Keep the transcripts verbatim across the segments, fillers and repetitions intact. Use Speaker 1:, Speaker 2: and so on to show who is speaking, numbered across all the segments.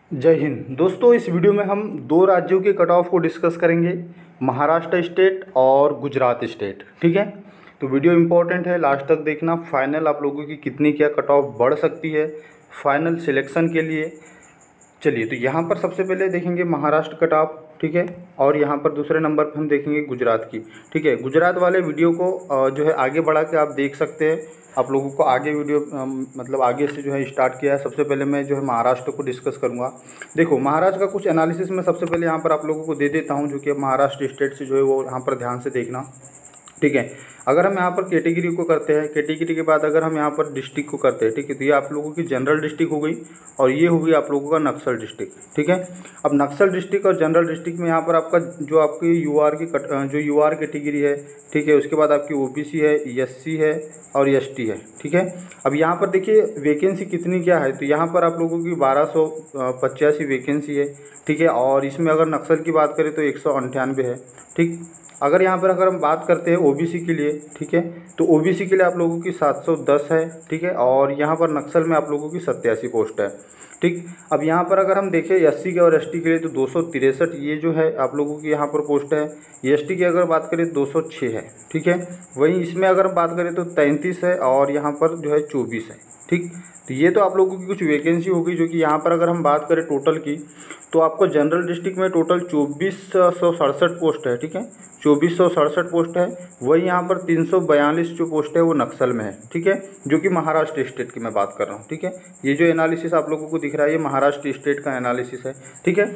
Speaker 1: जय हिंद दोस्तों। इस वीडियो में हम दो राज्यों के कट ऑफ को डिस्कस करेंगे, महाराष्ट्र स्टेट और गुजरात स्टेट। ठीक है, तो वीडियो इम्पोर्टेंट है, लास्ट तक देखना। फाइनल आप लोगों की कितनी क्या कट ऑफ बढ़ सकती है फाइनल सिलेक्शन के लिए। चलिए, तो यहाँ पर सबसे पहले देखेंगे महाराष्ट्र कट ऑफ, ठीक है, और यहाँ पर दूसरे नंबर पर हम देखेंगे गुजरात की। ठीक है, गुजरात वाले वीडियो को अ, जो है आगे बढ़ा के आप देख सकते हैं। आप लोगों को आगे वीडियो अ, मतलब आगे से जो है स्टार्ट किया है। सबसे पहले मैं जो है महाराष्ट्र को डिस्कस करूँगा। देखो, महाराष्ट्र का कुछ एनालिसिस मैं सबसे पहले यहाँ पर आप लोगों को दे देता हूँ, जो कि महाराष्ट्र स्टेट से जो है वो यहाँ पर ध्यान से देखना। ठीक है, अगर हम यहाँ पर कैटेगरी को करते हैं, कैटेगरी के बाद अगर हम यहाँ पर डिस्ट्रिक्ट को करते हैं, ठीक है, तो ये आप लोगों की जनरल डिस्ट्रिक्ट हो गई और ये हो गई आप लोगों का नक्सल डिस्ट्रिक्ट। ठीक है, अब नक्सल डिस्ट्रिक्ट और जनरल डिस्ट्रिक्ट में यहाँ पर आपका जो आपकी यूआर की कट जो यूआर कैटेगरी है, ठीक है, उसके बाद आपकी ओबीसी है, एससी है और एसटी है। ठीक है, अब यहाँ पर देखिए वैकेंसी कितनी क्या है, तो यहाँ पर आप लोगों की बारह सौ पचासी वैकेंसी है। ठीक है, और इसमें अगर नक्सल की बात करें तो एक सौ अंठानवे है। ठीक, अगर यहाँ पर अगर हम बात करते हैं ओबीसी के लिए, ठीक है, तो ओबीसी के लिए आप लोगों की सात सौ दस है। ठीक है, और यहाँ पर नक्सल में आप लोगों की सत्तासी पोस्ट है। ठीक, अब यहाँ पर अगर हम देखें एससी के और एसटी के लिए तो दो सौ तिरसठ ये जो है आप लोगों की यहाँ पर पोस्ट है। एसटी की अगर बात करें दो सौ छः है। ठीक है, वहीं इसमें अगर हम बात करें तो तैंतीस है और यहाँ पर जो है चौबीस है। ठीक, तो ये तो आप लोगों की कुछ वैकेंसी होगी, जो कि यहाँ पर अगर हम बात करें टोटल की तो आपको जनरल डिस्ट्रिक्ट में टोटल चौबीस सौ सड़सठ पोस्ट है। ठीक है, चौबीस सौ सड़सठ पोस्ट है। वही यहाँ पर तीन सौ बयालीस जो पोस्ट है वो नक्सल में है। ठीक है, जो कि महाराष्ट्र स्टेट की मैं बात कर रहा हूँ। ठीक है, ये जो एनालिसिस आप लोगों को दिख रहा है ये महाराष्ट्र स्टेट का एनालिसिस है। ठीक है,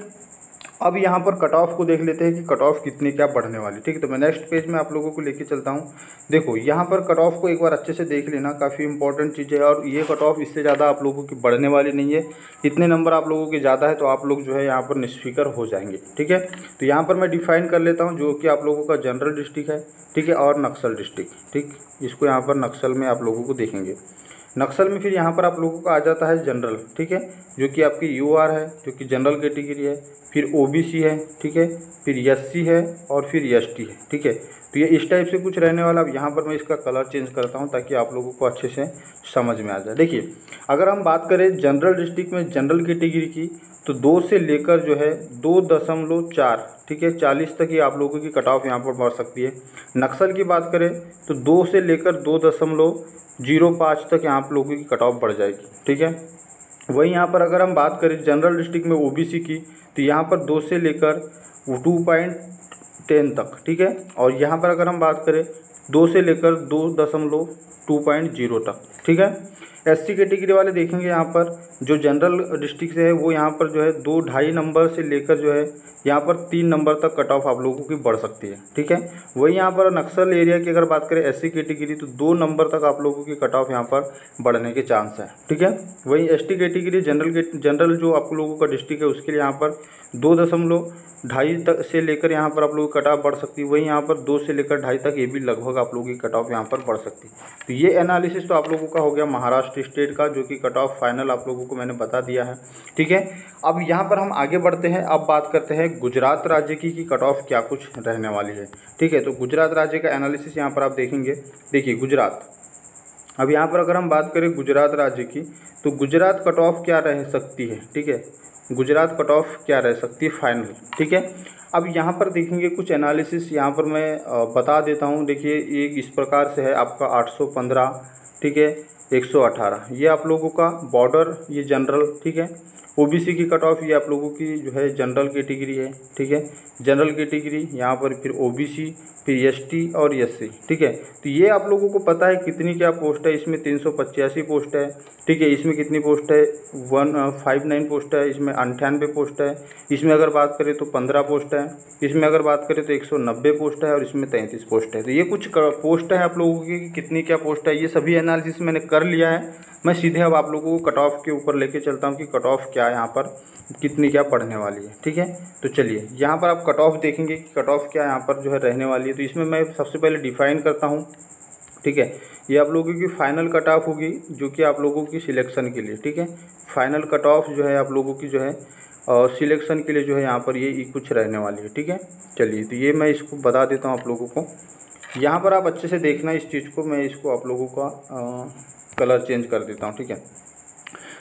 Speaker 1: अब यहाँ पर कट ऑफ को देख लेते हैं कि कट ऑफ कितनी क्या बढ़ने वाली। ठीक है, तो मैं नेक्स्ट पेज में आप लोगों को लेके चलता हूँ। देखो, यहाँ पर कट ऑफ को एक बार अच्छे से देख लेना, काफ़ी इंपॉर्टेंट चीज़ है। और ये कट ऑफ इससे ज़्यादा आप लोगों की बढ़ने वाली नहीं है। इतने नंबर आप लोगों के ज़्यादा है तो आप लोग जो है यहाँ पर निष्फिक्र हो जाएंगे। ठीक है, तो यहाँ पर मैं डिफाइन कर लेता हूँ जो कि आप लोगों का जनरल डिस्ट्रिक्ट है, ठीक है, और नक्सल डिस्ट्रिक्ट। ठीक, इसको यहाँ पर नक्सल में आप लोगों को देखेंगे। नक्सल में फिर यहाँ पर आप लोगों का आ जाता है जनरल, ठीक है, जो कि आपकी यूआर है, जो कि जनरल कैटेगरी है। फिर ओबीसी है, ठीक है, फिर एससी है और फिर एसटी है। ठीक है, तो ये इस टाइप से कुछ रहने वाला। अब यहाँ पर मैं इसका कलर चेंज करता हूँ ताकि आप लोगों को अच्छे से समझ में आ जाए। देखिए, अगर हम बात करें जनरल डिस्ट्रिक्ट में जनरल कैटेगरी की तो दो से लेकर जो है दो दशमलव चार, ठीक है, चालीस तक ही आप लोगों की कट ऑफ यहाँ पर बढ़ सकती है। नक्सल की बात करें तो दो से लेकर दो दशमलव जीरो पाँच तक यहाँ आप लोगों की कट ऑफ बढ़ जाएगी। ठीक है, वहीं यहाँ पर अगर हम बात करें जनरल डिस्ट्रिक्ट में ओबीसी की तो यहाँ पर दो से लेकर टू पॉइंट टेन तक। ठीक है, और यहाँ पर अगर हम बात करें दो से लेकर दो दशमलव टू पॉइंट जीरो तक। ठीक है, एससी कैटेगरी वाले देखेंगे यहाँ पर जो जनरल डिस्ट्रिक्ट से है वो यहाँ पर जो है दो ढाई नंबर से लेकर जो है यहाँ पर तीन नंबर तक कट ऑफ आप लोगों की बढ़ सकती है। ठीक है, वही यहाँ पर नक्सल एरिया की अगर बात करें एससी कैटेगरी तो दो नंबर तक आप लोगों की कट ऑफ यहाँ पर बढ़ने के चांस है। ठीक है, वही एसटी कैटेगरी जनरल के जनरल जो आप लोगों का डिस्ट्रिक्ट है उसके लिए यहाँ पर दो दशमलव ढाई तक से लेकर यहाँ पर आप लोगों की कट ऑफ बढ़ सकती है। वहीं यहाँ पर दो से लेकर ढाई तक ये भी लगभग आप लोगों की कट ऑफ यहाँ पर बढ़ सकती है। तो ये एनालिसिस तो आप लोगों का हो गया महाराष्ट्र स्टेट का, जो कि कट ऑफ फाइनल आप लोगों को मैंने बता दिया है। ठीक है, अब यहाँ पर हम आगे बढ़ते हैं। अब बात करते हैं गुजरात राज्य की कि कट ऑफ क्या कुछ रहने वाली है। ठीक है, तो गुजरात राज्य का एनालिसिस यहाँ पर आप देखेंगे। देखिए गुजरात, अब यहाँ पर अगर हम बात करें गुजरात राज्य की तो गुजरात कट ऑफ क्या रह सकती है। ठीक है, गुजरात कट ऑफ क्या रह सकती है फाइनल। ठीक है, अब यहाँ पर देखेंगे कुछ एनालिसिस यहाँ पर मैं बता देता हूँ। देखिए, एक इस प्रकार से है आपका आठ सौ पंद्रह, ठीक है, एक सौ अठारह ये आप लोगों का बॉर्डर, ये जनरल। ठीक है, ओबीसी की कट ऑफ ये आप लोगों की जो है जनरल कैटेगरी है। ठीक है, जनरल कैटेगरी यहाँ पर फिर ओबीसी, फिर एसटी और एससी। ठीक है, तो ये आप लोगों को पता है कितनी क्या पोस्ट है। इसमें तीन सौ पचासी पोस्ट है। ठीक है, इसमें कितनी पोस्ट है, वन फाइव नाइन पोस्ट है। इसमें अंठानवे पोस्ट है। इसमें अगर बात करें तो पंद्रह पोस्ट है। इसमें अगर बात करें तो एक सौ नब्बे पोस्ट है और इसमें तैंतीस पोस्ट है। तो ये कुछ पोस्ट है आप लोगों की कितनी क्या पोस्ट है, ये सभी एनालिसिस मैंने कर लिया है। मैं सीधे अब आप लोगों को कट ऑफ के ऊपर लेके चलता हूँ कि कट ऑफ क्या यहाँ पर कितनी क्या पढ़ने वाली है। ठीक है, तो चलिए यहाँ पर आप कट ऑफ देखेंगे कि कट ऑफ क्या यहाँ पर जो है रहने वाली है। तो इसमें मैं सबसे पहले डिफाइन करता हूँ। ठीक है, ये आप लोगों की फाइनल कट ऑफ होगी जो कि आप लोगों की सिलेक्शन के लिए। ठीक है, फाइनल कट ऑफ जो है आप लोगों की जो है और सिलेक्शन के लिए जो है यहाँ पर ये कुछ रहने वाली है। ठीक है, चलिए तो ये मैं इसको बता देता हूँ आप लोगों को। यहाँ पर आप अच्छे से देखना इस चीज़ को, मैं इसको आप लोगों का आ, कलर चेंज कर देता हूँ। ठीक है,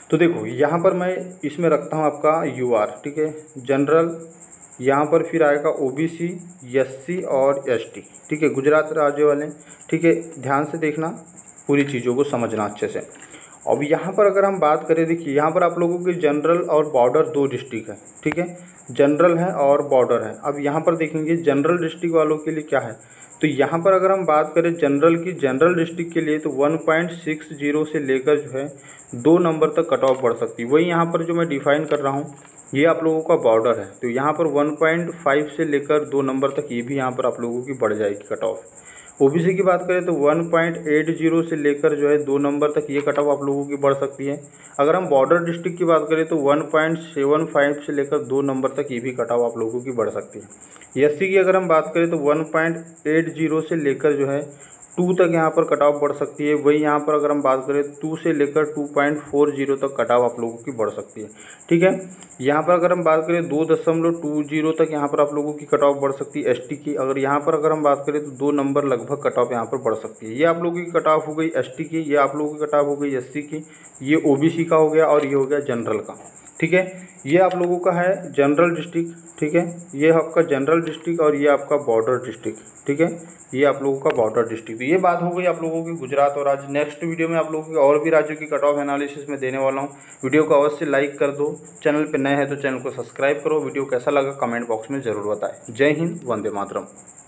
Speaker 1: तो देखो यहाँ पर मैं इसमें रखता हूँ आपका यू आर, ठीक है, जनरल, यहाँ पर फिर आएगा O B C, S C और एस टी, ठीक है, गुजरात राज्य वाले, ठीक है। ध्यान से देखना, पूरी चीज़ों को समझना अच्छे से। अब यहाँ पर अगर हम बात करें, देखिए यहाँ पर आप लोगों के जनरल और बॉर्डर दो डिस्ट्रिक्ट है, ठीक है, जनरल है और बॉर्डर है। अब यहाँ पर देखेंगे जनरल डिस्ट्रिक्ट वालों के लिए क्या है, तो यहाँ पर अगर हम बात करें जनरल की, जनरल डिस्ट्रिक्ट के लिए तो वन पॉइंट सिक्स जीरो से लेकर जो है दो नंबर तक कट ऑफ बढ़ सकती है। वही यहाँ पर जो मैं डिफाइन कर रहा हूँ ये आप लोगों का बॉर्डर है, तो यहाँ पर वन पॉइंट फाइव से लेकर दो नंबर तक ये भी यहाँ पर आप लोगों की बढ़ जाएगी कट ऑफ। ओबीसी की बात करें तो वन पॉइंट एट जीरो से लेकर जो है दो नंबर तक ये कट ऑफ आप लोगों की बढ़ सकती है। अगर हम बॉर्डर डिस्ट्रिक्ट की बात करें तो वन पॉइंट सेवन फाइव से लेकर दो नंबर तक ये भी कट ऑफ आप लोगों की बढ़ सकती है। एससी की अगर हम बात करें तो वन पॉइंट एट जीरो से लेकर जो है टू तक यहाँ पर कट ऑफ बढ़ सकती है। वही यहाँ पर अगर हम बात करें टू से लेकर टू पॉइंट फोर जीरो तक कट ऑफ आप लोगों की बढ़ सकती है, ठीक है। यहाँ पर अगर हम बात करें दो दशमलव टू जीरो तक यहाँ पर आप लोगों की कट ऑफ बढ़ सकती है एसटी की। अगर यहाँ पर अगर हम बात करें तो दो नंबर लगभग कट ऑफ यहाँ पर बढ़ सकती है। ये आप लोगों की कट ऑफ हो गई एसटी की, ये आप लोगों की कट ऑफ हो गई एससी की, ये ओबीसी का हो गया और ये हो गया जनरल का, ठीक है। ये आप लोगों का है जनरल डिस्ट्रिक्ट, ठीक है, ये आपका जनरल डिस्ट्रिक्ट और ये आपका बॉर्डर डिस्ट्रिक्ट, ठीक है, ये आप लोगों का बॉर्डर डिस्ट्रिक्ट। तो ये बात हो गई आप लोगों की गुजरात और राज्य। नेक्स्ट वीडियो में आप लोगों के और भी राज्यों की कट ऑफ एनालिसिस में देने वाला हूँ। वीडियो को अवश्य लाइक कर दो, चैनल पर नए हैं तो चैनल को सब्सक्राइब करो। वीडियो कैसा लगा कमेंट बॉक्स में ज़रूर बताएं। जय हिंद, वंदे मातरम।